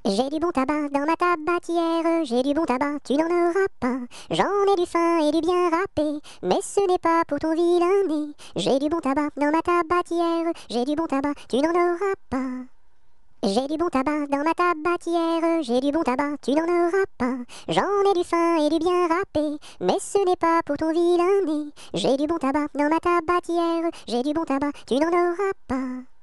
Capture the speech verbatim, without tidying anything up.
J'ai du bon tabac dans ma tabatière, j'ai du bon tabac, tu n'en auras pas. J'en ai du fin et du bien râpé, mais ce n'est pas pour ton vilain nez. J'ai du bon tabac dans ma tabatière, j'ai du bon tabac, tu n'en auras pas. J'ai du bon tabac dans ma tabatière, j'ai du bon tabac, tu n'en auras pas. J'en ai du fin et du bien râpé, mais ce n'est pas pour ton vilain nez. J'ai du bon tabac dans ma tabatière, j'ai du bon tabac, tu n'en auras pas.